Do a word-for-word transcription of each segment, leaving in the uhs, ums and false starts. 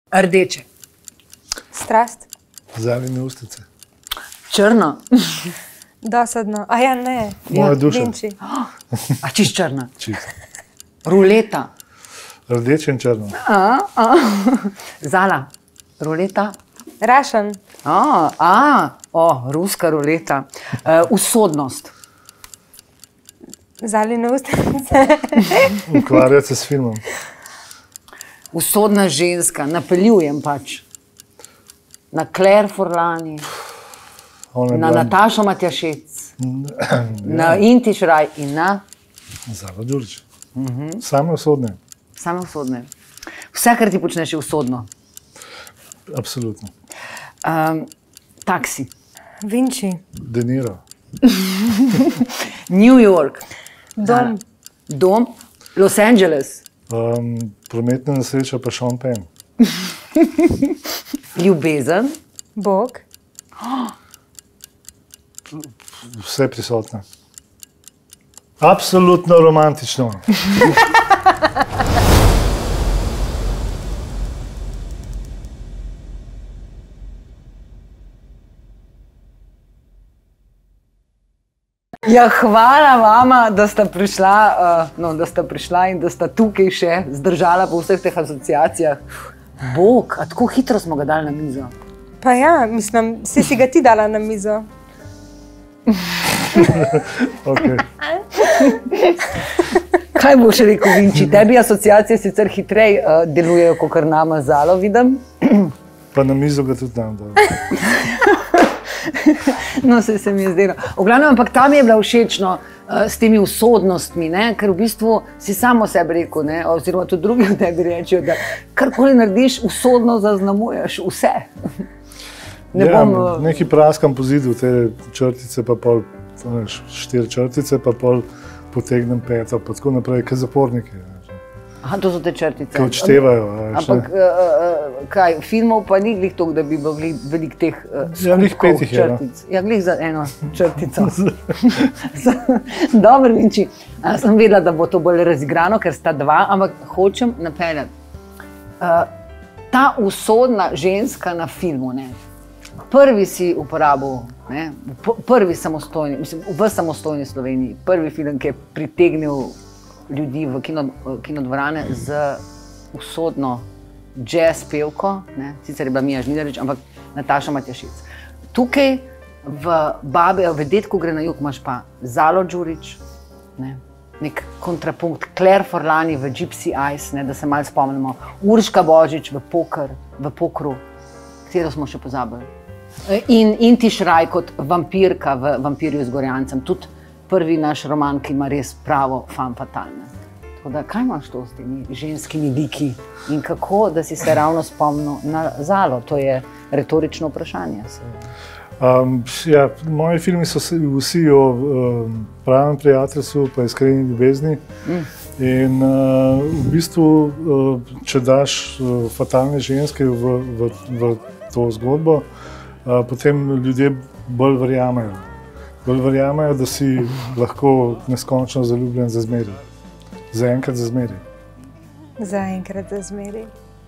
Rdeče. Strast. Zelene ustice. Črno. Dosadno. A ja, ne. Moja duša. Vinči. A čist črna. Čist. Ruleta. Rdeče in črno. A, a. Zala. Ruleta. Rašen. A, a, o, ruska ruleta. Uh, usodnost. Zaljene ustice. Ukvarjati se s filmom. Usodna ženska. Napeljujem pač. Na Claire Forlani. Ona je Na bila- Natašo Matjašec. Na Inti Šraj in na Zala Đurić. Same usodne. same usodne. Vse, kar ti počneš, je usodno. Absolutno. Um, taksi. Vinči. De Niro. New York. Dom. Dom. Los Angeles. Um, prometna nesreča pa Sean Penn. Ljubezen. Bog. Vse prisotne. Absolutno romantično. Ja, hvala vama, da sta prišla, uh, no, da sta prišla in da sta tukaj še zdržala po vseh teh asociacijah. Bog, a tako hitro smo ga dali na mizo. Pa ja, mislim, si si ga ti dala na mizo. Okay. Kaj boš rekel, Vinči? Tebi asociacije sicer hitreje uh, delujejo, kot nama Zalo, vidim. Pa na mizo ga tudi nam dal. No, se, se mi je zdelo. V glavnem, ampak tam je bila všečno uh, s temi usodnostmi, ne? Ker v bistvu si samo sebi rekel, ne? Oziroma tudi drugi v tebi rečejo, da karkoli narediš, usodno zaznamuješ vse. Ne Ja, bom, uh, neki praskam po zidu, te črtice, pa pol, veš, štiri črtice, pa pol potegnem peto, pa tako naprej, kot zaporniki. veš. aha, to so te črtice. Ki odštevajo. veš, Ampak ne. uh, uh, kaj, filmov pa ni glih toliko, da bi bilo glih veliko teh uh, Ja, glih skupkov pet jih je, no. črtic. Ja, glih za eno črtico. Dobro, Vinči, a, sem vedela, da bo to bolj razigrano, ker sta dva, ampak hočem napeljati. Uh, ta usodna ženska na filmu, ne? Prvi si uporabil, ne? P- prvi samostojni, mislim, v samostojni Sloveniji, prvi film, ki je pritegnil ljudi v kino, kinodvorane z usodno jazz pevko, ne? Sicer je bila Mija Žnidarič, ampak Nataša Matjašec. Tukaj v Babe, v Dedku gre na jug, imaš pa Zalo Đurić, ne? Nek kontrapunkt, Claire Forlani v Gypsy Eyes, ne? Da se malo spomnimo, Urška Božič v Poker, v Pokru, katero smo še pozabili. In Inti Šraj kot vampirka v Vampirju z Gorjancem, tudi prvi naš roman, ki ima res pravo femme fatale. Tako da, kaj imaš to s temi ženskimi liki in kako, da si se ravno spomnil na Zalo? To je retorično vprašanje. Um, ja, moji filmi so se- vsi o um, pravem prijateljstvu, pa iskreni ljubezni. Mm. In uh, v bistvu, uh, če daš uh, fatalne ženske v, v, v to zgodbo, uh, potem ljudje bolj verjamejo. Bolj verjamejo, da si lahko neskončno zaljubljen za zmeraj. Zaenkrat za zmeraj. Zaenkrat za zmeraj.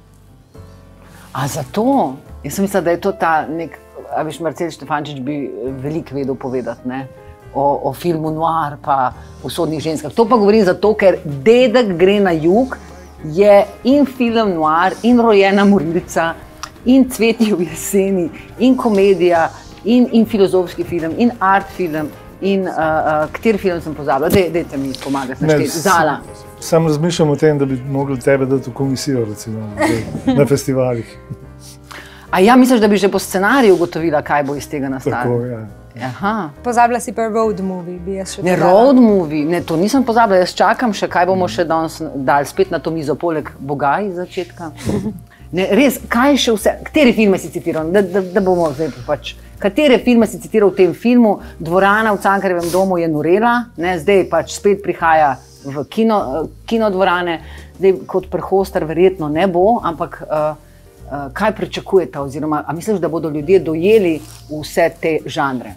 A zato? Jaz sem mislila, da je to ta nek, a veš, Marcel Štefančič bi veliko vedel povedati, ne? O, o filmu Noir pa usodnih ženskah. To pa govorim zato, ker Dedek gre na jug je in film Noir, in Rojena morilca, in Cvetje v jeseni, in komedija, in, in filozofski film, in art film, in uh, uh, kateri film sem pozabila? Dej, dejte mi pomagati Ne, našteti. Zala. Sam razmišljam o tem, da bi mogli tebe dati v komisijo, recimo, zdaj, na festivalih. A ja, misliš, da bi že po scenariju ugotovila, kaj bo iz tega Tako, nastalo? ja. Aha. Pozabila si pa road movie, bi jaz še Ne, dodala. road movie, ne, to nisem pozabila, jaz čakam še, kaj bomo še danes dali spet na to mizo, poleg Boga iz začetka. Ne, res, kaj še vse, katere filme si citiral, da, da, da bomo zdaj pač, katere filme si citiral v tem filmu, Dvorana v Cankarjevem domu je norela, ne, zdaj pač spet prihaja v kino, kinodvorane, zdaj kot prehostar verjetno ne bo, ampak uh, uh, kaj pričakujete, oziroma a misliš, da bodo ljudje dojeli vse te žanre?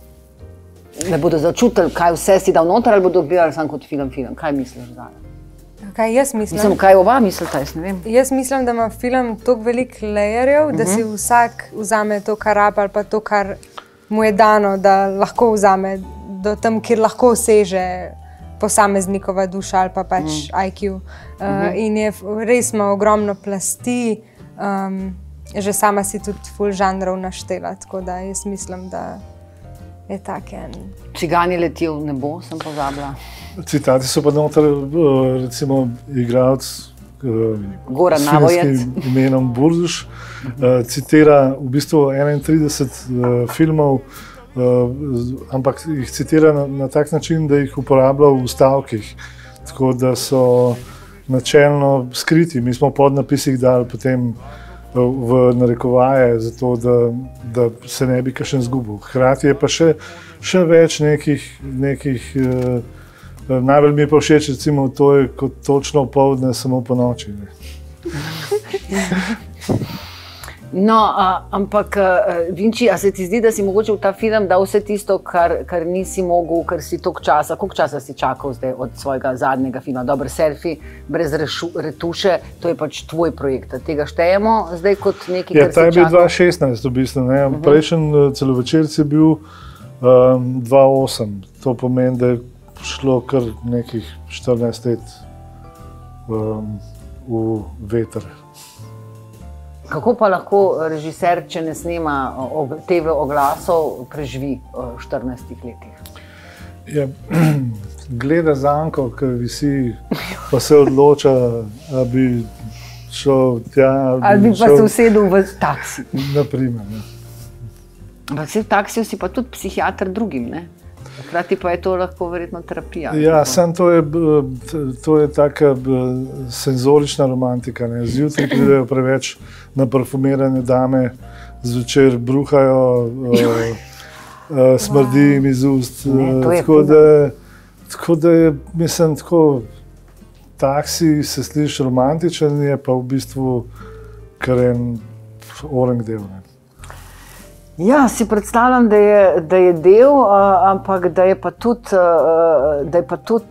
Da bodo začutili, kaj vse si dal noter, ali bodo gledali samo kot film, film. Kaj misliš, Zala? Kaj jaz mislim? Mislim, kaj oba mislita, jaz ne vem. Jaz mislim, da ima film toliko veliko layerjev, uh -huh. da si vsak vzame to, kar rab ali pa to, kar mu je dano, da lahko vzame do tam, kjer lahko seže posameznikova duša ali pa pač uh -huh. I Q. Uh, uh -huh. In je res ima ogromno plasti, um, že sama si tudi ful žanrov naštela, tako da jaz mislim, da je tak en... Cigani letijo v nebo, sem pozabila. Citati so pa noter, recimo, igralec Goran s Navojec filmskim imenom Burduš, citira v bistvu enaintrideset filmov, ampak jih citira na, na tak način, da jih uporablja v stavkih, tako da so načelno skriti. Mi smo pod napisih dali potem v narekovaje, zato da, da se ne bi kakšen zgubil. Hkrati je pa še, še več nekih, nekih najbolj mi je pa všeč, recimo, to je kot točno opoldne, samo po noči. Ne. No, a, ampak, Vinči, a se ti zdi, da si mogoče v ta film dal vse tisto, kar, kar nisi mogel, ker si toliko časa, koliko časa si čakal zdaj od svojega zadnjega filma? Dober selfie, brez rešu, retuše, to je pač tvoj projekt. Tega štejemo zdaj kot nekaj, ja, kar si čakal? Ta je bil dva tisoč šestnajst v bistvu, ne. Uh -huh. Prejšnji celovečerc je bil um, dva tisoč osem. To pomeni, da je šlo kar nekih štirinajst let um, v veter. Kako pa lahko režiser, če ne snema T V oglasov, preživi v štirinajstih letih? Ja, gleda zanko, ki visi, pa se odloča, da bi šel tja. Ali bi pa šel... se usedel v taksi. Naprimer. Ampak si v taksiju si pa tudi psihiater drugim, ne? Hkrati pa je to lahko verjetno terapija. Ja, samo to je, to je taka senzorična romantika. Ne. Zjutraj pridejo preveč naparfumirane dame, zvečer bruhajo, uh, uh, smrdi jim iz ust. Ne, tako, da, tako da je, mislim, tako, taksi se sliši romantičen, je pa v bistvu kar en orang del. Ne. Ja, si predstavljam, da je, da je del, uh, ampak da je pa tudi, uh, da je pa tudi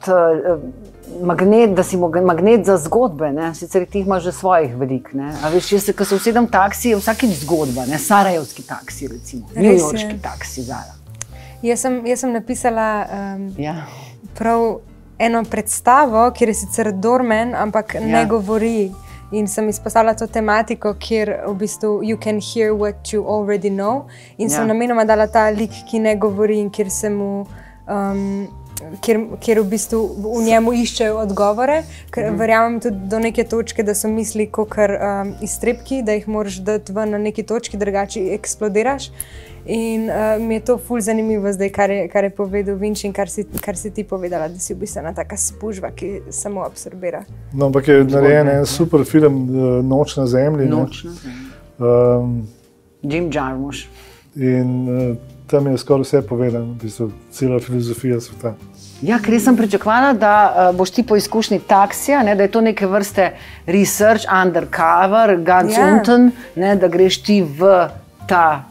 uh, magnet, da si magnet za zgodbe, ne? Sicer ti imaš že svojih velik, ne? A veš, jaz, ko se usedem v taksi, je vsakič zgodba, ne? Sarajevski taksi, recimo, newyorški taksi, Zara. Jaz sem, jaz sem napisala um, ja. prav eno predstavo, kjer je sicer Doorman, ampak ja. ne govori. In sem izpostavila to tematiko, kjer v bistvu you can hear what you already know. In ja. sem namenoma dala ta lik, ki ne govori in kjer se mu, um, kjer, kjer v bistvu v njemu iščejo odgovore. Ker mm. verjamem tudi do neke točke, da so misli kakor um, iztrebki, da jih moraš dati ven na neki točki, drugače eksplodiraš. In uh, mi je to ful zanimivo zdaj, kar je, kar je povedal Vinči in kar si, kar si ti povedala, da si v bistvu ena taka spužva, ki samo absorbira. No, ampak je narejen en super film Noč na zemlji. Noč na zemlji. Um, Jim Jarmusch. In uh, tam je skoraj vse povedano, v bistvu cela filozofija sveta. Ja, ker sem pričakovala, da uh, boš ti po izkušnji taksija, ne, da je to neke vrste research, undercover, guns ja. unten, ne, da greš ti v ta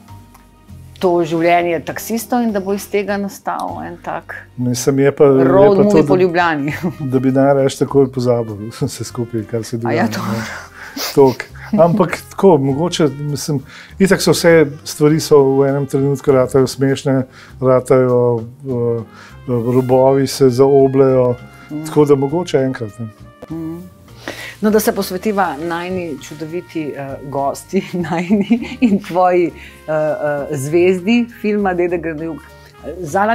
to življenje taksistov in da bo iz tega nastal en tak Mislim, je pa, road je pa movie to, po Ljubljani. Da bi najraje takoj pozabil vse skupaj, kar se dogaja. Ja, to. Tok. Ampak tako, mogoče, mislim, itak so vse stvari so v enem trenutku ratajo smešne, ratajo uh, robovi se zaobljajo, mm. tako da mogoče enkrat. Ne. Mm. No, da se posvetiva najni čudoviti uh, gosti, najni in tvoji uh, uh, zvezdi filma Dedek na jug. Zala,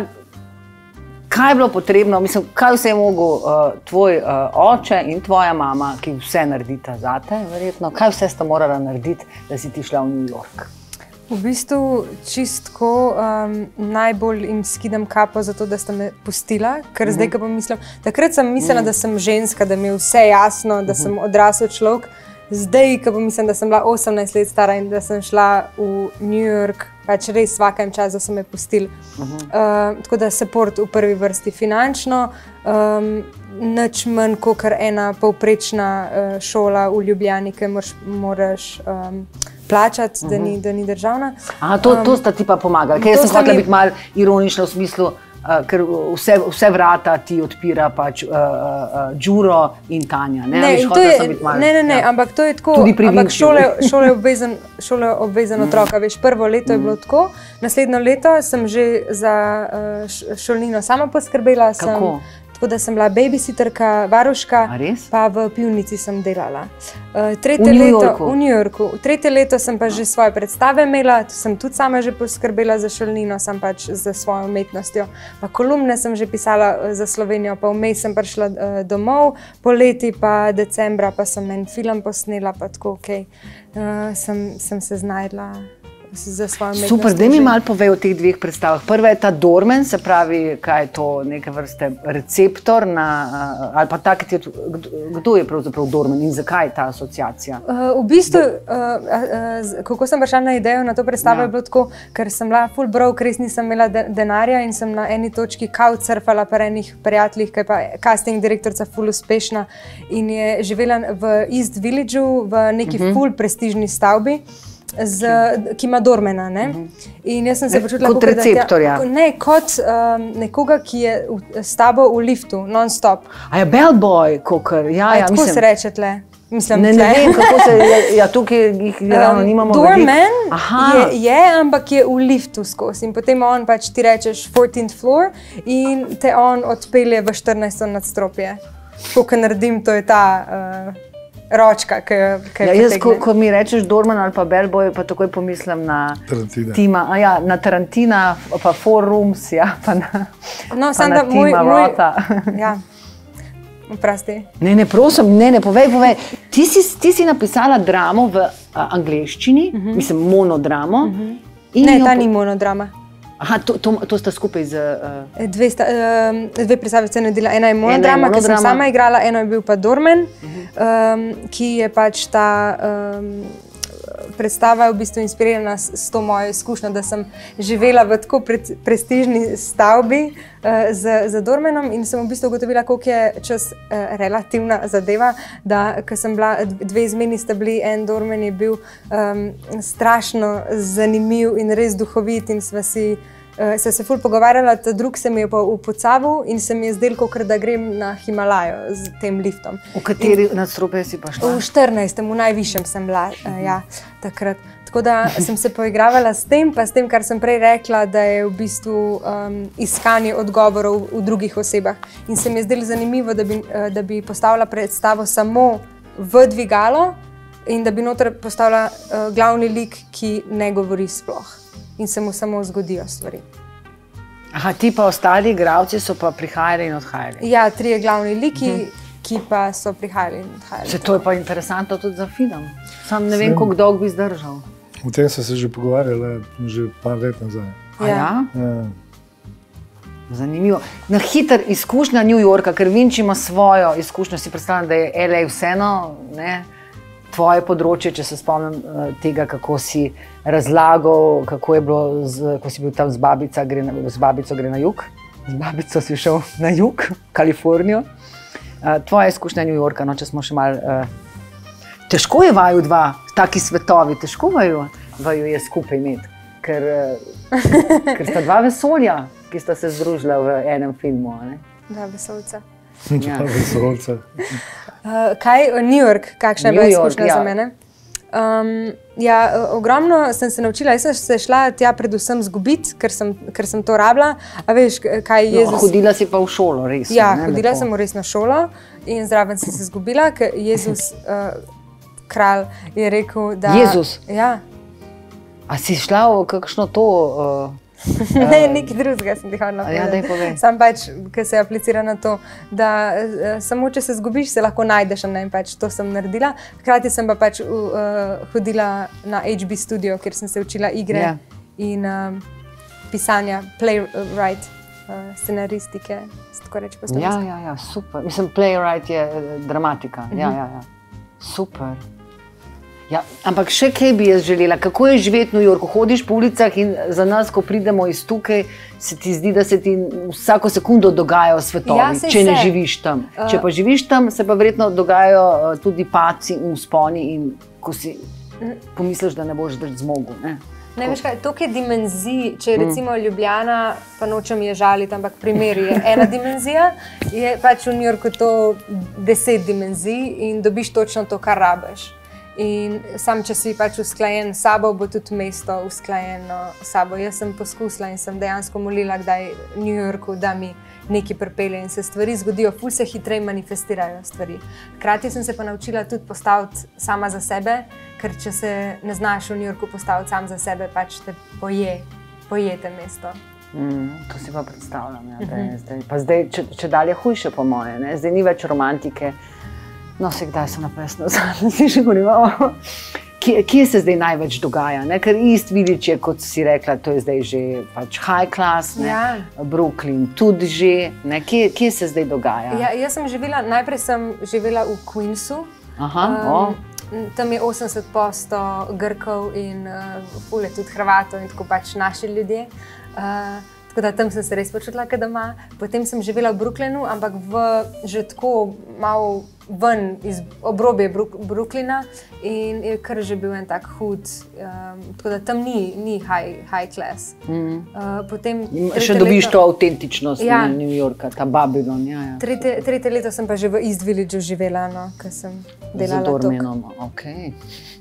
kaj je bilo potrebno, mislim, kaj vse je mogel uh, tvoj uh, oče in tvoja mama, ki vse naredita zate, verjetno, kaj vse sta morala narediti, da si ti šla v New York? V bistvu čistko um, najbolj jim skidam kapo za to, da sta me pustila, ker uh-huh. zdaj, ko pa mislim, takrat sem mislila, uh-huh. da sem ženska, da mi je vse jasno, da uh-huh. sem odrasel človek. Zdaj, ko pa mislim, da sem bila osemnajst let stara in da sem šla v New York, pač res vsakem času so me pustili. Uh-huh. uh, tako da support v prvi vrsti finančno, um, nič manj kot ena povprečna uh, šola v Ljubljani, ki moraš, moraš um, plačati, uh-huh. da, ni, da ni državna. Aha, to, to sta ti pa pomagali, ker jaz sem hotela mi... biti malo ironična v smislu, uh, ker vse, vse vrata ti odpira pač uh, uh, Đuro in Tanja. Ne, ne, Viš, to je, mal, ne, ne, ne ja. ampak to je tako, tudi pri ampak Vinčiju. šole, šole obvezen, šole obvezen mm. otroka. Veš, prvo leto mm. je bilo tako, naslednjo leto sem že za uh, šolnino sama poskrbela. Kako? Sem, tako da sem bila babysitterka, varuška, pa v pivnici sem delala. Uh, tretje v New leto, Yorku? V New Yorku. Tretje leto sem pa že svoje predstave imela, tu sem tudi sama že poskrbela za šolnino, sem pač za svojo umetnostjo. Pa kolumne sem že pisala za Slovenijo, pa vmes sem prišla uh, domov, poleti pa decembra pa sem en film posnela, pa tako, ok, uh, sem, sem se znajdla za svojo umetnost. Super, zdaj mi malo povej o teh dveh predstavah. Prva je ta Dormen, se pravi, kaj je to, neke vrste receptor na, ali pa tak, kdo, kdo je pravzaprav Dormen in zakaj ta asociacija? Uh, v bistvu, uh, uh, kako sem prišla na idejo na to predstavo, ja. je bilo tako, ker sem bila full broke, res nisem imela de denarja in sem na eni točki couchsurfala pri enih prijateljih, ki je pa casting direktorica full uspešna in je živela v East Villageu v neki uh -huh. full prestižni stavbi. Z, ki ima Dormena. Ne? Uh -huh. In jaz sem se počutila kot receptorja. Ne, kot um, nekoga, ki je v, s tabo v liftu, non-stop. A je bellboy, kokr. Ja, A je ja, tako mislim, se reče tle. Mislim, ne, ne vem, kako se, ja, ja tukaj jih ravno um, nimamo. Dormen je, je, ampak je v liftu skozi. In potem on pač ti rečeš fourteenth floor in te on odpelje v štirinajsto nadstropje. Tako, ko naredim, to je ta... Uh, ročka, ki jo ja, jaz, ko, ko mi rečeš Dorman ali pa Bellboy, pa takoj pomislim na Tarantina. Tima, a ja, na Tarantina, pa Four Rooms, ja, pa na, no, pa na da, Tima moj, Rotha. Ja, oprosti. Ne, ne, prosim, ne, ne, povej, povej. Ti si, ti si napisala dramo v a, angleščini, uh -huh. mislim, monodramo. Uh -huh. Ne, ta ni monodrama. Aha, to, to, to sta skupaj z... Uh... Dve, sta, uh, dve predstave sem naredila. Ena je monodrama, ki sem sama igrala, eno je bil pa Dormen, uh -huh. um, ki je pač ta um, predstava v bistvu inspirirana s, s to mojo izkušnjo, da sem živela v tako pre, prestižni stavbi uh, z, z Dormenom in sem v bistvu ugotovila, koliko je čas uh, relativna zadeva, da ko sem bila, dve izmeni sta bili, en Dormen je bil um, strašno zanimiv in res duhovit in sva si Uh, sem se ful pogovarjala, ta drug se mi je pa upocaval in se mi je zdelo, kot da grem na Himalajo z tem liftom. V kateri nadstropje si pa šla? V štirinajstem, v najvišjem sem bila uh, ja, takrat. Tako da sem se poigravala s tem, pa s tem, kar sem prej rekla, da je v bistvu um, iskanje odgovorov v drugih osebah. In se mi je zdelo zanimivo, da bi, uh, da bi postavila predstavo samo v dvigalo in da bi noter postavila uh, glavni lik, ki ne govori sploh. In se mu samo zgodijo stvari. Aha, ti pa ostali igralci so pa prihajali in odhajali? Ja, trije glavni liki, hmm. ki pa so prihajali in odhajali. Se to je pa interesantno tudi za film. Sam ne vem, koliko dolgo bi zdržal. O tem sem se že pogovarjala, že par let nazaj. A ja? Ja. Zanimivo. Na hiter izkušnja New Yorka, ker Vinč ima svojo izkušnjo, si predstavljam, da je L A vseeno, ne? Tvoje področje, če se spomnim uh, tega, kako si razlagal, kako je bilo, z, ko si bil tam z, babica, gre na, z babico gre na jug, z babico si šel na jug, Kalifornijo. Uh, tvoja izkušnja New Yorka, no, če smo še malo... Uh, težko je vaju dva, taki svetovi, težko vaju, vaju je skupaj imeti, ker, uh, ker sta dva vesolja, ki sta se združila v enem filmu. Ne? Dva vesolca. Ja. Dva vesolca. Uh, kaj, New York, kakšna je bila izkušnja ja. za mene? Um, ja, ogromno sem se naučila, jaz sem se šla tja predvsem zgubiti, ker sem, ker sem to rabila. A veš, kaj je Jezus... No, hodila si pa v šolo, res. Ja, ne, hodila lepo. sem v resno šolo in zraven sem se zgubila, ker Jezus, uh, kralj, je rekel, da... Jezus? Ja. A si šla v kakšno to... Uh... Ne, nekaj drugega sem ti hodila povedati. Ja, daj povej. Sam pač, ker se aplicira na to, da uh, samo če se zgubiš, se lahko najdeš, ne, pač to sem naredila. Hkrati sem pa pač uh, hodila na H B Studio, kjer sem se učila igre yeah. in uh, pisanja, playwright, uh, scenaristike, se tako reči po slovensko. Ja, ja, ja, super. Mislim, playwright je uh, dramatika. Mm-hmm. Ja, ja, ja. Super. Ja, ampak še kaj bi jaz želela, kako je živeti v New Yorku? Hodiš po ulicah in za nas, ko pridemo iz tukaj, se ti zdi, da se ti vsako sekundo dogajajo svetovi, ja, če ne se. živiš tam. Uh, če pa živiš tam, se pa verjetno dogajajo tudi padci in vzponi in ko si pomisliš, da ne boš več zmogel. Ne? Ne veš kaj, toliko je dimenzij, če je recimo Ljubljana, pa nočem je žaliti, ampak primer je ena dimenzija, je pač v New Yorku to deset dimenzij in dobiš točno to, kar rabiš. In sam, če si pač usklajen s sabo, bo tudi mesto usklajeno s sabo. Jaz sem poskusila in sem dejansko molila, kdaj v New Yorku, da mi nekaj pripelje in se stvari zgodijo, ful se hitreje manifestirajo stvari. Hkrati sem se pa naučila tudi postaviti sama za sebe, ker če se ne znaš v New Yorku postaviti sam za sebe, pač te poje, poje te mesto. Mm, to si pa predstavljam, ja, da je zdaj. Pa zdaj, če, če dalje hujše po moje, ne? Zdaj ni več romantike. No, se kdaj so napesno zadnje, si že govorila. Kje, kje se zdaj največ dogaja? Ne? Ker East Village je, kot si rekla, to je zdaj že pač high class, ne? Ja. Brooklyn tudi že. Ne? Kje, kje se zdaj dogaja? Ja, jaz sem živela, najprej sem živela v Queensu. Aha, um, tam je osemdeset posto Grkov in uh, ful je tudi Hrvatov in tako pač naši ljudje. Uh, Tako da tam sem se res počutila, kot doma. Potem sem živela v Brooklynu, ampak v, že tako malo ven iz obrobje Brooklyna in je kar že bil en tak hud. Um, tako da tam ni, ni high, high class. Mm. Uh, potem še dobiš leto, to avtentičnost, ja, New Yorka, ta Babylon. Ja, ja. Tretje, tretje leto sem pa že v East Villageu živela, no, ker sem delala tok. Okay.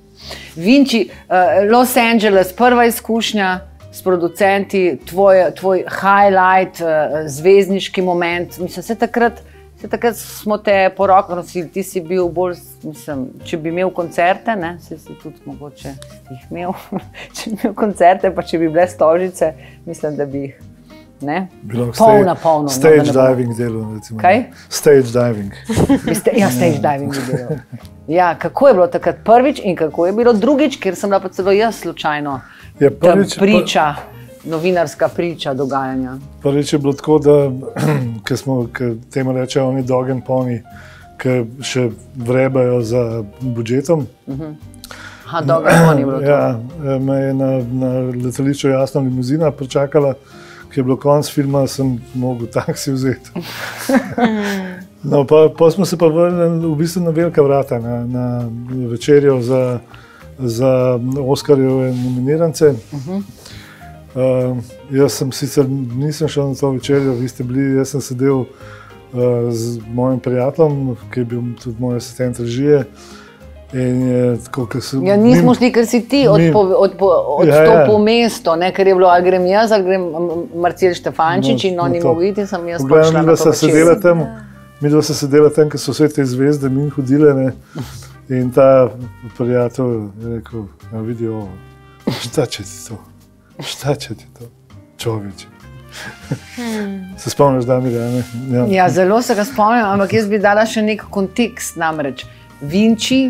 Vinci, uh, Los Angeles, prva izkušnja s producenti, tvoj, tvoj highlight, uh, zvezdniški moment. Mislim, se takrat, se takrat smo te po roko nosili, ti si bil bolj, mislim, če bi imel koncerte, ne, si si tudi mogoče jih imel, če bi imel koncerte, pa če bi bile stožice, mislim, da bi jih, ne, polna, polno. Stage no, diving delo, recimo. Kaj? Stage diving. Ja, stage diving delo. Ja, kako je bilo takrat prvič in kako je bilo drugič, ker sem bila pa celo jaz slučajno ja, prvič, priča, novinarska priča dogajanja. Prvič je bilo tako, da ko smo, ko temu rečejo oni dog and pony, ki še vrebajo za budžetom. Uh-huh. Ha, dog and pony je bilo to. Ja, me je na, na letališču jasna limuzina pričakala, ki je bilo konc filma, sem mogel taksi vzeti. No, pa, pa smo se pa vrnili v bistvu na velika vrata, na, na večerjo za, za Oskarjeve nominirance. Uh-huh. uh, jaz sem sicer nisem šel na to večerjo, vi ste bili, jaz sem sedel uh, z mojim prijateljem, ki je bil tudi moj asistent režije. In je, tako, so, ja, nismo šli, ker si ti odstopil od, od ja, ja. mesto, ne, ker je bilo, ali grem jaz, ali grem Marcel Štefančič no, in oni mogo iti in sem jaz prišla na to večerjo. Mi dva se sedela tam, ker so vse te zvezde min hodile, ne, in ta prijatelj je rekel, ja, vidi ovo, šta će ti to, šta će ti to, čoveče. Hmm. Se spomniš, Damira, ne? Ja. Ja, zelo se ga spomnim, ampak jaz bi dala še nek kontekst, namreč Vinci,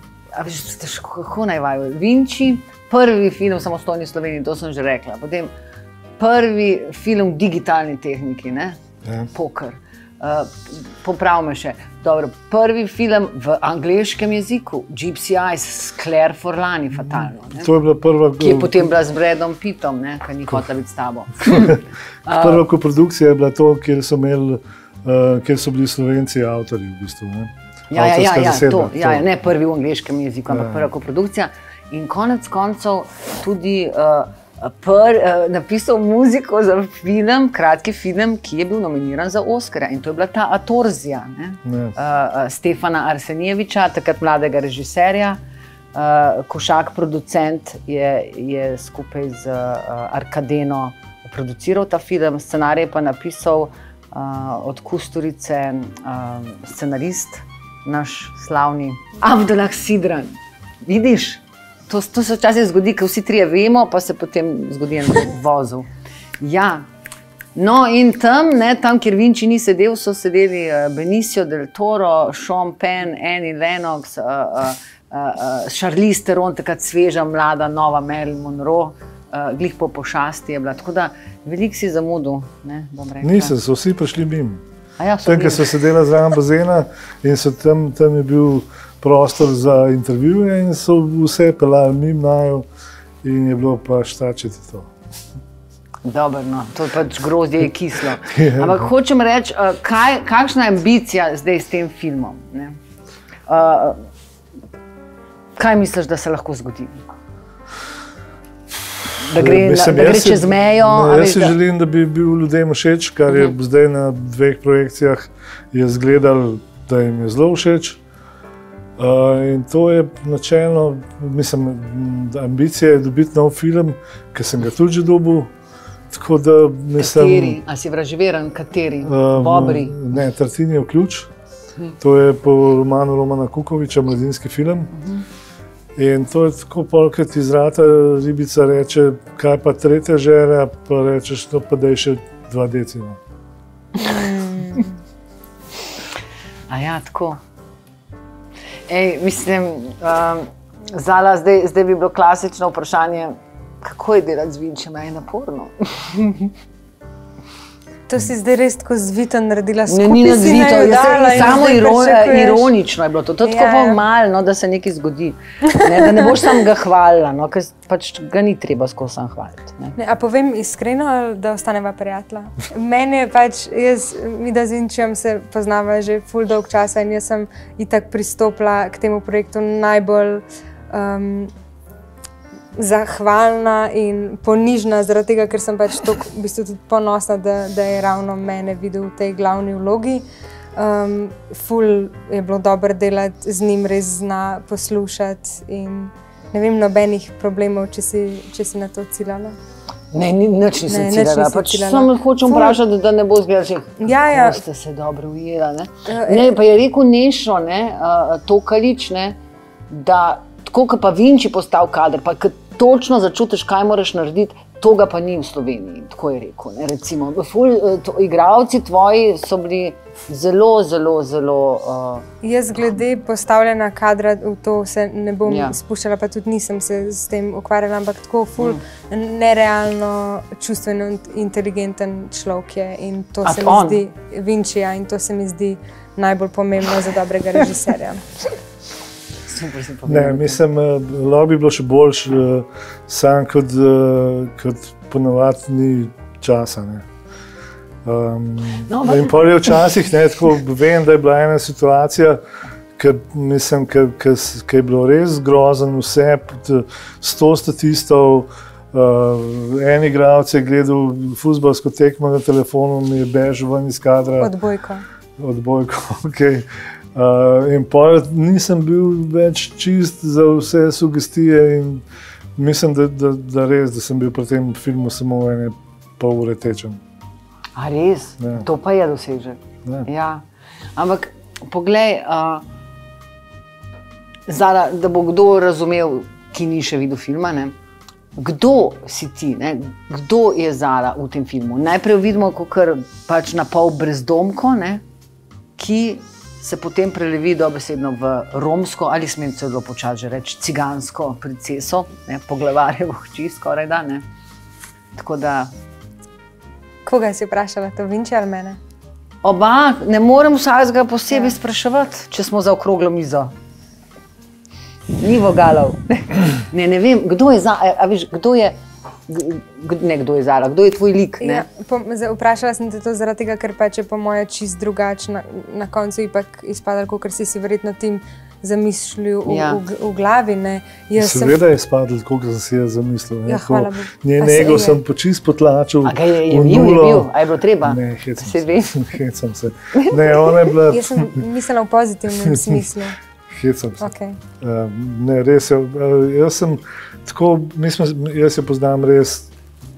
kako naj vaju, Vinci, prvi film v samostojni Sloveniji, to sem že rekla, potem prvi film v digitalni tehniki, ne, ja. Poker. Uh, poprav me še, dobro, prvi film v angleškem jeziku, Gypsy Eyes, s Claire Forlani, fatalno, ne? To je bila prva... Ki je potem bila z Bradom Pittom, ne, ki ni hotela biti s tabo. Prva koprodukcija je bila to, kjer so imeli, uh, kjer so bili Slovenci avtorji v bistvu, ne? Ja, ja, ja, ja, to, ja, ja, ne prvi v angleškem jeziku, ampak ja. Prva koprodukcija. In konec koncev tudi uh, pr, uh, napisal muziko za film, kratki film, ki je bil nominiran za Oskarja. In to je bila ta Atorzija, ne? Ja. Uh, uh, Stefana Arsenijeviča, takrat mladega režiserja. Uh, Košak, producent, je, je skupaj z uh, Arkadeno produciral ta film, scenarij pa napisal uh, od Kusturice uh, scenarist, naš slavni Abdullah Sidran. Vidiš, to, to se včasih zgodi, ker vsi trije vemo, pa se potem zgodi en vozov. Ja, no in tam, ne, tam, kjer Vinci ni sedel, so sedeli uh, Benicio del Toro, Sean Penn, Annie Lennox, uh, uh, uh, Charlize Theron, takrat sveža, mlada, nova Marilyn Monroe, uh, glih po pošasti je bila. Tako da veliko si zamudil, ne, bom rekla. Nisem, so vsi prišli mimo. Ja, tam, ki so sedela zraven bazena in so tam, tam je bil prostor za intervjuje in so vse pelali mimo naju in je bilo pa šta če ti to. Dobro, no, to pač grozdje je kislo. Ampak hočem reči, kaj, kakšna je ambicija zdaj s tem filmom? Ne? Uh, kaj misliš, da se lahko zgodi? da gre, Mislim, da gre jaz si- čez mejo. a Ne, veš, jaz si da- želim, da bi bil ljudem všeč, kar je zdaj na dveh projekcijah je zgledal, da jim je zelo všeč. Uh, in to je načelno, mislim, da ambicija je dobiti nov film, ki sem ga tudi že dobil. Tako da mislim, Kateri? A si vraževeren, kateri? uh, Bobri. Ne, Tartinijev ključ. To je po romanu Romana Kukoviča, mladinski film. In to je tako pol, kad ti zrata ribica reče, kaj pa tretja želja, pa rečeš, no pa daj še dva decima. A ja, tako. Ej, mislim, um, Zala, zdaj, zdaj bi bilo klasično vprašanje, kako je delati z Vinčem, je naporno. To si zdaj res tako zvito naredila, Ne, skupaj ni si nazvito, naju jaz dala sem in samo zdaj iro, pričakuješ. ironično je bilo to. To je tako Ja, ja. formalno, da se nekaj zgodi. Ne, da ne boš sam ga hvalila, no, ker pač ga ni treba skozi sam hvaliti. Ne. Ne, a povem iskreno, ali da ostaneva prijatelja. Meni je pač, jaz, mi da z Vinčem se poznava že ful dolg časa in jaz sem itak pristopila k temu projektu najbolj um, zahvalna in ponižna, zaradi tega, ker sem pač tako v bistvu tudi ponosna, da, da je ravno mene videl v tej glavni vlogi. Um, ful je bilo dobro delati z njim, res zna poslušati in ne vem nobenih problemov, če si, če si na to ciljala. Ne, ni, nič nisem Ne, nič ciljala, nisi pač ciljala. samo hočem Ful. vprašati, da ne bo zgledal, že Ja, ja. kako ste se dobro ujela. Ne? Ja, Ne, pa je rekel Nešo, ne, uh, Tokalič, ne, da tako, ko pa Vinči postal kader, pa ko točno začutiš, kaj moraš narediti, to ga pa ni v Sloveniji, tako je rekel. Ne, recimo, ful, eh, to, igravci tvoji so bili zelo, zelo, zelo... Uh, Jaz glede postavljanja kadra v to se ne bom Ja. ja. spuščala, pa tudi nisem se s tem ukvarjala, ampak tako ful mm. nerealno čustveno in- inteligenten človek je in to A se mi on? zdi, Vinčija, in to se mi zdi najbolj pomembno za dobrega režiserja. super si Ne, povedala. mislim, eh, lahko bi bilo še boljš, eh, sam kot, eh, kot ponovadi ni časa. Ne. Um, No, no, in pol je včasih, ne, tako vem, da je bila ena situacija, ki mislim, ki, ki, s- ki je bilo res grozen, vse pod sto statistov, uh, en igralec je gledal fuzbalsko tekmo na telefonu, mi je bežal ven iz kadra. Odbojko. Odbojko, okay. uh, in pol nisem bil več čist za vse sugestije in mislim, da, da, da res, da sem bil pri tem filmu samo ene pol ure tečen. A res? Ja. To pa je dosežek. Ja. Ja. Ampak poglej, uh, Zala, da bo kdo razumel, ki ni še videl filma, ne? Kdo si ti, ne? Kdo je Zala v tem filmu? Najprej vidimo kot pač na pol brezdomko, ne? Ki se potem prelevi dobesedno v romsko, ali smem celo počasi že reči, cigansko princeso, ne? Poglavarjevo hči skoraj da. Ne? Tako da Koga si vprašala, to Vinčija ali mene? oba, ne morem vsakega posebej ja. spraševati, če smo za okroglo mizo. Ni vogalov. Ne, ne vem, kdo je Zala, a veš, kdo je, g- ne kdo je Zala, kdo je tvoj lik, ne? Ja, po, za- vprašala sem te to zaradi tega, ker pač je po moje čist drugače. Na, na koncu ipak izpadalo, kot si si verjetno tim zamislil v, Ja. ja. v, v glavi. Ne. Jaz sem- Seveda je spadlo, kot sem si jaz zamislil. ne, Ja, tako hvala Bogu. Njen A se ego je? sem počist potlačil. A ga je, je v bil, je nulo. bil, a je bilo treba? Ne, hecam Se se. vem. Hecam se. Ne, ona je bila, Jaz sem mislila v pozitivnem smislu. hecam se. Okay. Uh, ne, res je. Uh, jaz sem tako, mi smo, jaz jo poznam res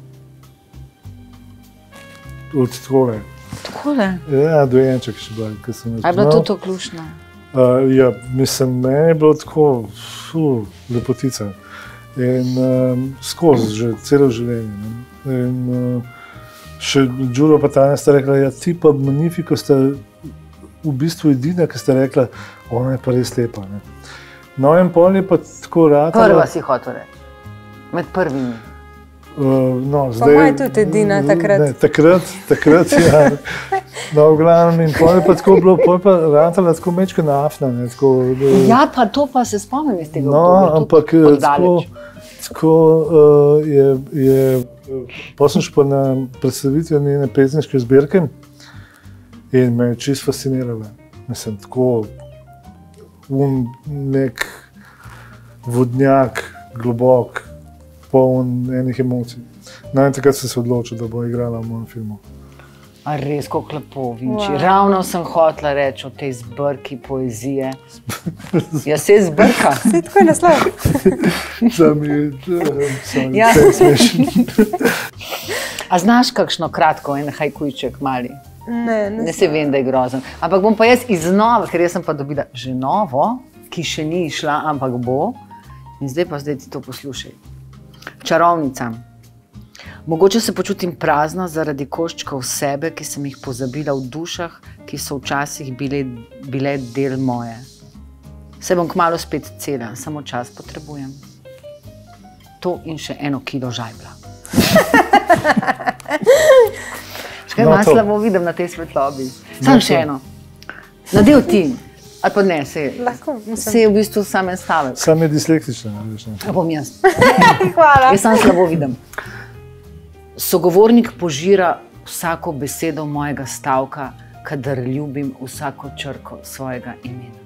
od takole. Takole. Ja, dojenček še bila, ki sem jo A je bilo poznal. to to ključno? Uh, ja, mislim, meni je bilo tako, fu, lepotica. In um, skozi, že celo življenje. Ne. In uh, še Đuro pa Tanja sta rekla, ja, ti pa Magnifico sta v bistvu edina, ki sta rekla, ona je pa res lepa. Ne. No in pol je pa tako ratala. Prva si hotel reči. Med prvimi. Uh, no, Po moje tudi edina takrat. Ne, takrat, takrat, ja. No, v glavnem, in pol je pa tako bilo, pol je pa ratala tako mečka nafna, ne, tako, uh, Ja, pa to pa se spomnim iz tega no, obdobja, tudi ampak od tako, daleč. tako uh, je, je potem sem šel pa na predstavitve njene pesniške zbirke in me je čisto fascinirala. Mislim, tako un nek vodnjak, globok, poln enih emocij. No, in takrat sem se odločil, da bo igrala v mojem filmu. A res, kako lepo, Vinči. Wow. Ravno sem hotela reči o tej zbrki poezije. Ja, se zbrka. Se tako je naslov. Sam je, sam Ja. je smešen. A znaš kakšno kratko, en hajkujček mali? Ne, ne Ne se vem, da je grozen. Ampak bom pa jaz iznova, ker jaz sem pa dobila že novo, ki še ni išla, ampak bo. In zdaj pa zdaj ti to poslušaj. Čarovnica. Mogoče se počutim prazna zaradi koščkov sebe, ki sem jih pozabila v dušah, ki so včasih bile, bile del moje. Se bom kmalu spet cela, samo čas potrebujem. To in še eno kilo žajbla. Še kaj No, malo to. slabo vidim na tej svetlobi. Sam še eno. Nadel ti, ali pa ne, se, Lahko, mislim. se je v bistvu sam en stavek. Sam je dislektičen. Veš, ne. A bom jaz. Hvala. Jaz sam slabo vidim. Sogovornik požira vsako besedo mojega stavka, kadar ljubim vsako črko svojega imena.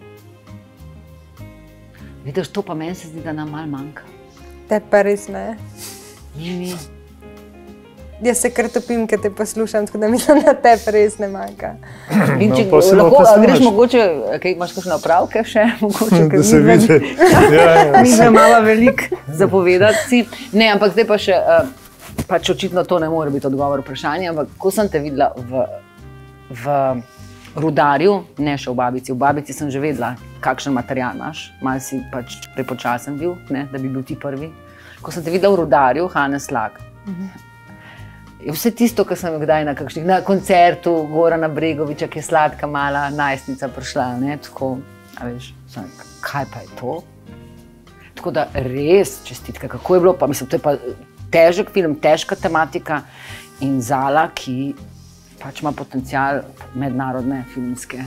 Vidiš, to pa meni se zdi, da nam malo manjka. Te pa res ne. Ni mi. Jaz se kar topim, ko te poslušam, tako da mislim, da te pa res ne manjka. In če No, pa se lahko, lahko a greš snemaš. mogoče, kaj imaš kakšne opravke še, mogoče, ker Da se midva- vidi. Ja, ja, Mi že malo veliko zapovedati si. Ne, ampak zdaj pa še, uh, pač očitno to ne more biti odgovor vprašanja, ampak ko sem te videla v, v Rudarju, ne še v Babici, v Babici sem že vedela, kakšen material imaš, malo si pač prepočasen bil, ne, da bi bil ti prvi. Ko sem te videla v Rudarju, Hannes Lag, je vse tisto, kar sem kdaj na kakšnih, na koncertu Gorana Bregoviča, ki je sladka mala najstnica prišla, ne, tako, a veš, sem, kaj pa je to? Tako da res čestitke, kako je bilo, pa mislim, to je pa težek film, težka tematika in Zala, ki pač ima potencial mednarodne filmske.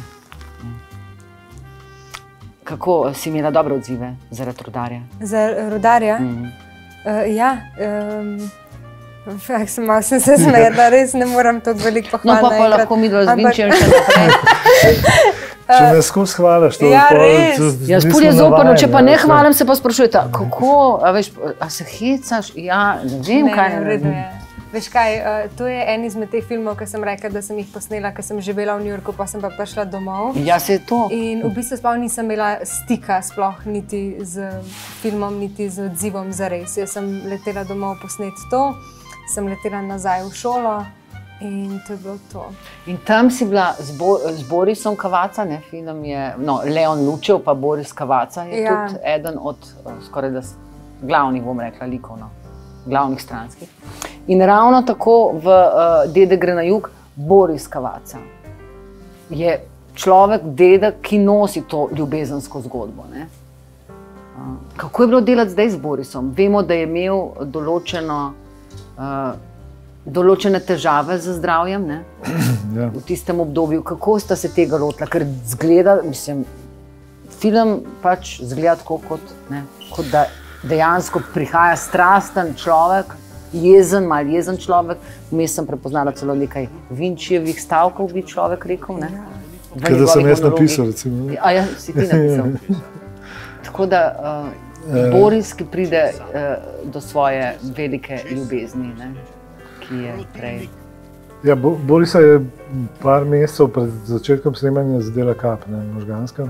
Kako si imela dobre odzive zaradi Rudarja? Za Rudarja? Mm. Uh, ja, um, fak, sem malo sem se zmedla, res ne moram toliko veliko No, pohvaliti. pa pa lahko mi dva z Vinčijem še naprej. Če me skozi hvalaš, to Ja, pol- res. to Ja, nismo spul je zoprno, če pa navajeni, ne veš, hvalim, se pa sprašujete, kako, a veš, a se hecaš? Ja, ne vem, kaj ne, ne v redu vem. je. Veš kaj, uh, to je en izmed teh filmov, ki sem rekla, da sem jih posnela, ker sem živela v New Yorku, pa sem pa prišla domov. Ja, se je to. In v bistvu sploh nisem imela stika sploh niti z filmom, niti z odzivom zares. Jaz sem letela domov posneti to, sem letela nazaj v šolo in to je bilo to. In tam si bila z, Bo z Borisom Kavaca, ne, film je, no, Leon Lučev pa Boris Kavaca je Ja. tudi eden od uh, skoraj da s- glavnih, bom rekla, likov, no, glavnih stranskih. In ravno tako v uh, Dede gre na jug, Boris Kavaca je človek, dedek, ki nosi to ljubezensko zgodbo, ne. Uh, kako je bilo delati zdaj z Borisom? Vemo, da je imel določeno, uh, določene težave z zdravjem, ne? Ja. V tistem obdobju. Kako sta se tega lotila? Ker zgleda, mislim, film pač zgleda tako, kot, ne, kot da dejansko prihaja strasten človek, jezen, mal jezen človek. Vmes sem prepoznala celo nekaj Vinčijevih stavkov, bi človek rekel. Ne? V Kaj da sem njegovih jaz monologih. napisal, recimo. ne? A ja, si ti napisal. Tako da uh, Boris, ki pride uh, do svoje velike ljubezni, ne, ki je prej. Ja, Bo Borisa je par mesecev pred začetkom snemanja zadela kap, ne, možganska.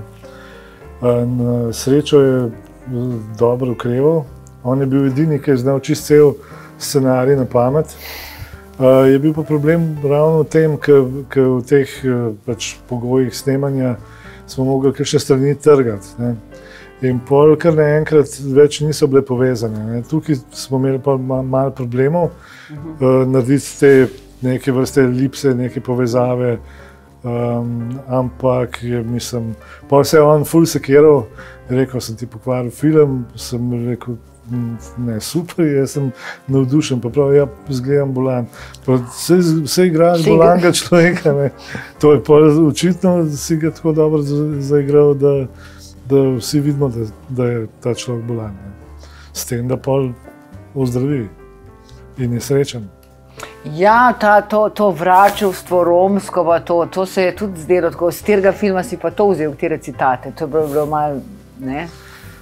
Na srečo je dobro ukreval. On je bil edini, ki je znal čist cel scenarij na pamet. Uh, je bil pa problem ravno v tem, ker v teh uh, pač pogojih snemanja smo mogli kakšne strani trgati. Ne. In pol kar naenkrat več niso bile povezane. Ne. Tukaj smo imeli pa ma malo problemov uh, narediti te neke vrste elipse, neke povezave, um, ampak je, mislim, pa se je on ful sekiral, rekel, sem ti pokvaril film, sem rekel, ne, super, jaz sem navdušen, pa prav, ja, zgledam bolan. Pa vse, vse igraš Vse igra- bolanega človeka, ne. To je pa očitno, da si ga tako dobro za- zaigral, da, da vsi vidimo, da, da je ta človek bolan. Ne. S tem, da pol ozdravi in je srečen. Ja, ta, to, to vračevstvo romsko, pa to, to se je tudi zdelo tako. Z tega filma si pa to vzel, katere citate. To je bilo, bilo malo, ne?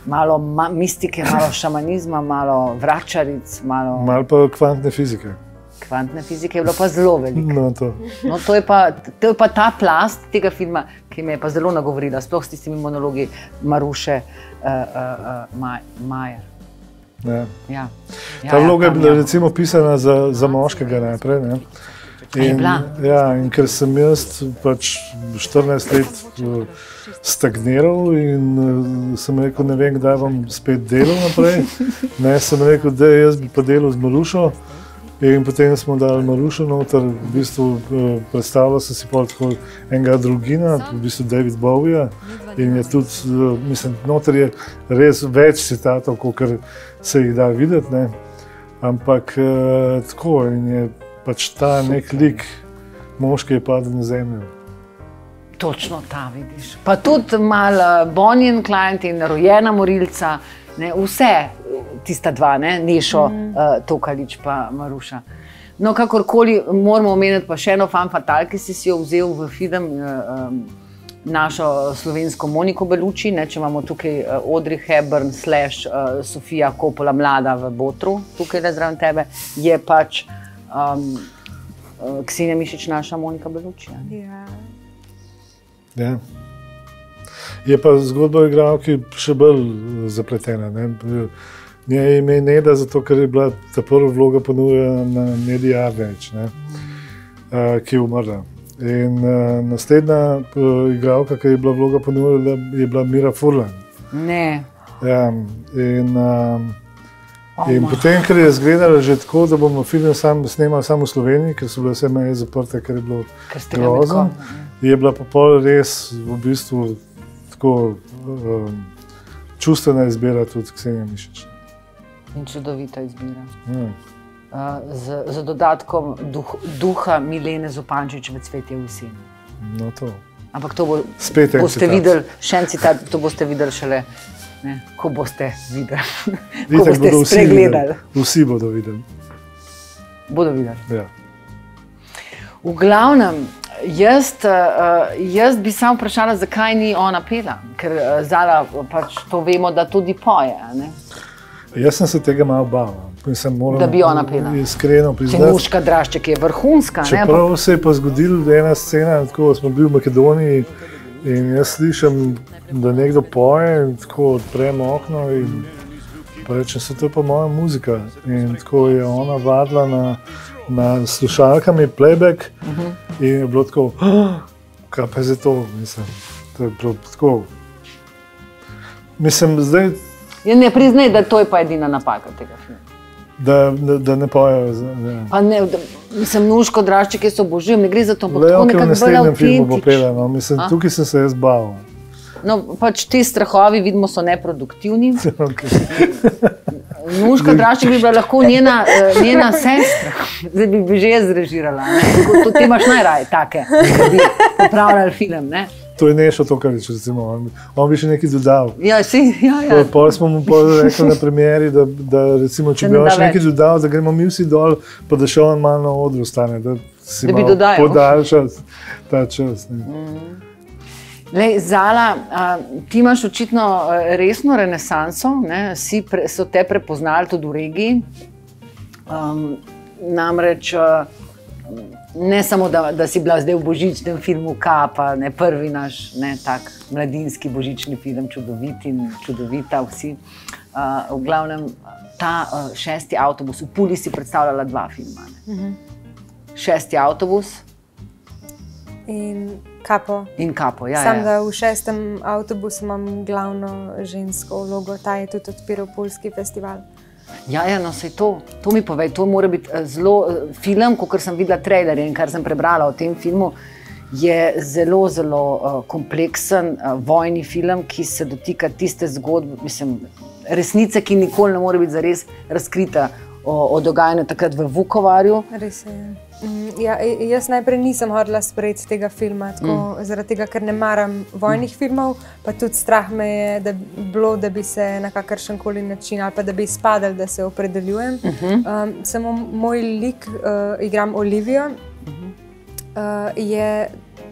malo ma mistike, malo šamanizma, malo vračaric, malo... Malo pa kvantne fizike. Kvantne fizike je bilo pa zelo veliko. No, to. No, to, je pa, to je pa ta plast tega filma, ki me je pa zelo nagovorila, sploh s tistimi monologi Maruše uh, uh, uh, Majer. Ja. Ja. Ja, Ta vloga ja, je bila ja. recimo pisana za, za moškega najprej. Ne? In, ja, in ker sem jaz pač štirinajst let uh, stagniral in uh, sem rekel, ne vem, kdaj bom spet delal naprej. Ne, sem rekel, da jaz bi pa delal z Marušo. In potem smo dali Marušo noter, v bistvu uh, predstavljal sem si pol tako enega drugina, v bistvu David Bowieja. In je tudi, uh, mislim, noter je res več citatov, kot se jih da videti, ne. Ampak uh, tako, in je pač ta nek lik moški je padel na zemljo. Točno ta, vidiš. Pa tudi malo Bonnie and Clyde in Rojena morilca, ne, vse tista dva, ne, Nešo, mm. uh, Tokalič pa Maruša. No, kakorkoli moramo omeniti pa še eno fan fatal, ki si si jo vzel v film, uh, um, našo slovensko Moniko Bellucci, ne, če imamo tukaj uh, Audrey Hepburn slash uh, Sofia Coppola mlada v Botru, tukaj le zraven tebe, je pač um, uh, Ksenija Mišič naša Monika Bellucci. Ja. Ja. Je pa zgodba o igralki še bolj zapletena. Ne? Nje je ime Neda, zato ker je bila ta prva vloga ponujena na Nedi Arnič, ne? uh, ki je umrla. In uh, naslednja uh, igralka, ki je bila vloga ponujena, je bila Mira Furlan. Ne. Ja, in um, Oh, in potem, ker je izgledalo že tako, da bomo film sam, snemali samo v Sloveniji, ker so bile vse meje zaprte, ker je bilo grozno, je bila pa pol res v bistvu tako um, čustvena izbira tudi Ksenija Mišič. In čudovita izbira. Ja. Uh, z, z dodatkom duh, duha Milene Zupančič v Cvetje v jeseni. No to. Ampak to bo, Spet en boste citat. videli, še en citat, to boste videli šele, ne, ko boste videli, ko Itak boste bodo vsi spregledali. videli. Vsi bodo videli. Bodo videli. Ja. V glavnem, jaz, uh, jaz bi samo vprašala, zakaj ni ona pela, ker uh, Zala pač to vemo, da tudi poje, ne? Jaz sem se tega malo bal. Mislim, moram Da bi ona pela. iskreno priznati. Nuška Drašček je vrhunska, ne? Čeprav se je pa zgodila ena scena, tako smo bili v Makedoniji in jaz slišim, da nekdo poje in tako odprem okno in pa rečem, se to je pa moja muzika. In tako je ona vadila na, na slušalkami playback uh -huh. in je bilo tako, oh, kaj pa je za to, mislim, to je bilo tako. Mislim, zdaj... Ja, ne priznaj, da to je pa edina napaka tega filma. Da, da, da ne pojejo. Ja. Pa ne, da, mislim, Nuško Drašček, jaz obožujem, ne gre za to, ampak tako V nekako bolj naslednjem filmu bo avtentično. pela, no. Mislim, A? tukaj sem se jaz bal. No, pač ti strahovi, vidimo, so neproduktivni. Okay. Nuška Drašček bi bila lahko njena, uh, njena sestra, zdaj bi, bi že jaz zrežirala. Ne? To ti imaš najraje take, da bi popravljali film, ne? To je Nešo Tokalič, recimo. On, on bi še nekaj dodal. Ja, si, ja, ja. Pol, pol smo mu pol rekli na premieri, da, da recimo, če Da bi ne on da še nekaj več. dodal, da gremo mi vsi dol, pa da še on malo na odru stane, da si Da bi malo dodajal. podaljša ta čas. Ne. Lej, Zala, a, ti imaš očitno a, resno renesanso, ne? Si pre, so te prepoznali tudi v regiji. Um, namreč a, ne samo, da, da si bila zdaj v božičnem filmu Kapa, ne, prvi naš ne, tak mladinski božični film, čudovit in čudovita vsi. Uh, v glavnem, ta uh, šesti avtobus, v Puli si predstavljala dva filma. Ne? Mhm. Šesti avtobus In Kapo. in Kapo. Ja, Sam, ja. da v šestem avtobusu imam glavno žensko vlogo, ta je tudi odpiral Puljski festival. Ja, ja, no, sej to, to mi povej, to mora biti eh, zelo eh, film, kot sem videla trailerje in kar sem prebrala o tem filmu, je zelo, zelo uh, kompleksen uh, vojni film, ki se dotika tiste zgodbe, mislim, resnice, ki nikoli ne more biti zares razkrita o, o dogajanju takrat v Vukovarju. Res je. Mm, Ja, jaz najprej nisem hodila sprejeti tega filma, tako, mm. zaradi tega, ker ne maram vojnih mm. filmov, pa tudi strah me je da bilo, da bi se na kakršen koli način ali pa da bi izpadali, da se opredeljujem. Mm -hmm. um, samo moj lik, uh, igram Olivijo, mm -hmm. uh, je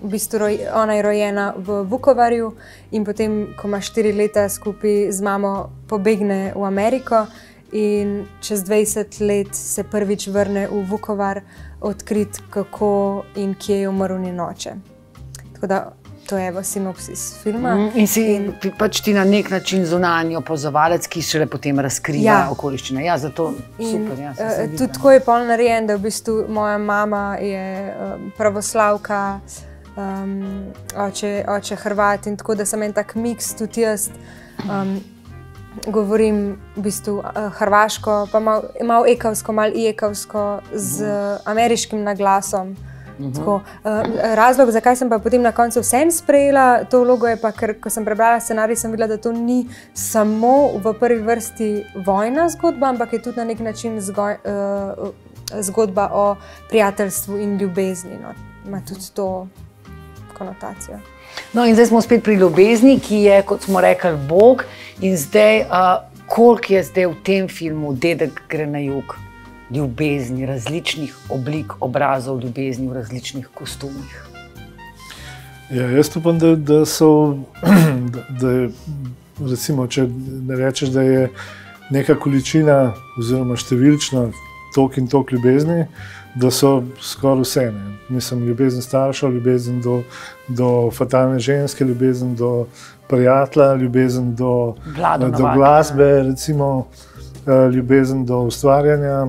v bistvu roj, ona je rojena v Vukovarju in potem, ko ima štiri leta skupaj z mamo, pobegne v Ameriko in čez dvajset let se prvič vrne v Vukovar odkriti, kako in kje je umrl njen oče. Tako da to je v sinopsis filma. Mm, in si in, pač ti na nek način zunanji opazovalec, ki šele potem razkriva ja. okoliščine. Ja, zato in, super. Ja, uh, tudi tako je pol narejen, da v bistvu moja mama je um, pravoslavka, um, oče, oče Hrvat in tako, da sem en tak miks tudi jaz. Um, govorim v bistvu uh, hrvaško, pa malo mal ekavsko, malo ijekavsko z uh, ameriškim naglasom. Tako, uh, razlog, zakaj sem pa potem na koncu vsem sprejela to vlogo, je pa, ker ko sem prebrala scenarij, sem videla, da to ni samo v prvi vrsti vojna zgodba, ampak je tudi na nek način zgoj, uh, zgodba o prijateljstvu in ljubezni. No. Ima tudi to konotacijo. No in zdaj smo spet pri ljubezni, ki je, kot smo rekli, Bog. In zdaj, uh, koliko je zdaj v tem filmu Dedek gre na jug? Ljubezni, različnih oblik, obrazov ljubezni v različnih kostumih. Ja, jaz upam, da, da so, da, da je, recimo, če ne rečeš, da je neka količina oziroma številčna tok in tok ljubezni, da so skoraj vse. Ne. Mislim, ljubezen staršev, ljubezen do, do fatalne ženske, ljubezen do prijatelja, ljubezen do, Vlado, do glasbe, recimo, ljubezen do ustvarjanja.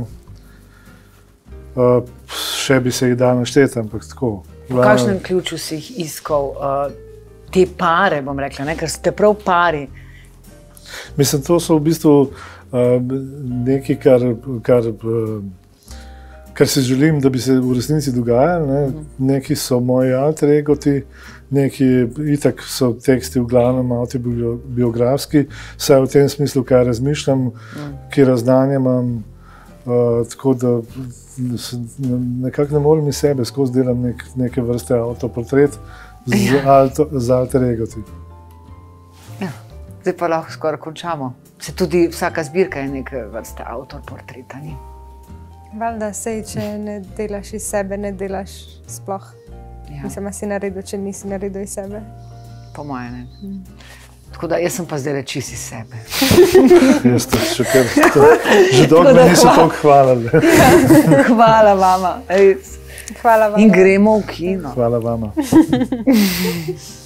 Uh, še bi se jih dal našteti, ampak tako. V kakšnem ključu si jih iskal uh, te pare, bom rekla, ne? Ker ste prav pari? Mislim, to so v bistvu uh, nekaj, kar, kar, uh, kar si želim, da bi se v resnici dogajalo. Ne? Mm. Neki so moji alter egoti, neki itak so teksti v glavnem avtobiografski, saj v tem smislu, kaj razmišljam, mm. kje znanje imam. Uh, tako da nekako ne morem iz sebe skozi delam nek, neke vrste avtoportret z, ja. alto, z alter egoti. Ja, zdaj pa lahko skoraj končamo. Se tudi vsaka zbirka je neke vrste avtoportreta, ni? Valjda, sej, če ne delaš iz sebe, ne delaš sploh. Ja. Mislim, a si naredil, če nisi naredil iz sebe. Po moje ne. Mm. Tako da jaz sem pa zdaj reči iz sebe. Jaz to še kar, to, že dolgo me niso toliko hvalili. Hvala vama. Hvala vama. In gremo v kino. Hvala vama.